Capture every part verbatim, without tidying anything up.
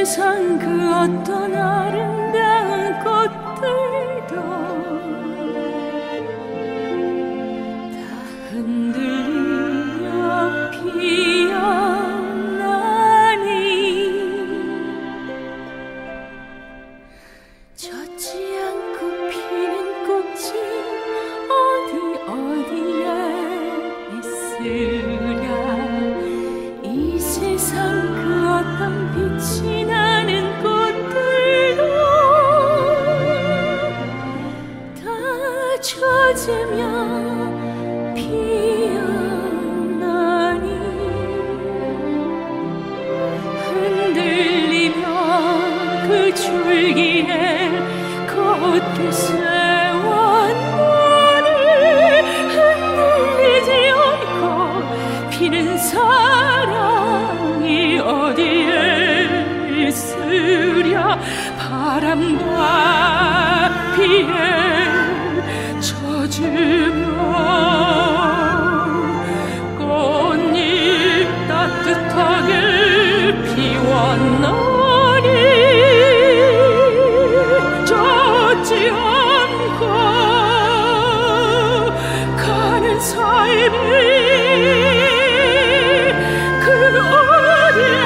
세상 그 어떤 아름다운 꽃들도 다 흔들려 피어나니 젖지 않고 피는 꽃이 어디 어디에 있으랴. 이 세상 그 어떤 빛이 나는 꽃들도 다 젖으며 피어나니 흔들리며 그 줄기에 곧게 세웠노니 흔들리지 않고 피는 사랑이 어디에 있으랴. 바람과 비에 젖으며 꽃잎 따뜻하게 피웠나니 젖지 않고 가는 삶이 그 어디에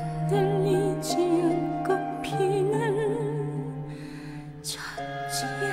흔들리지 않고 피는 젖지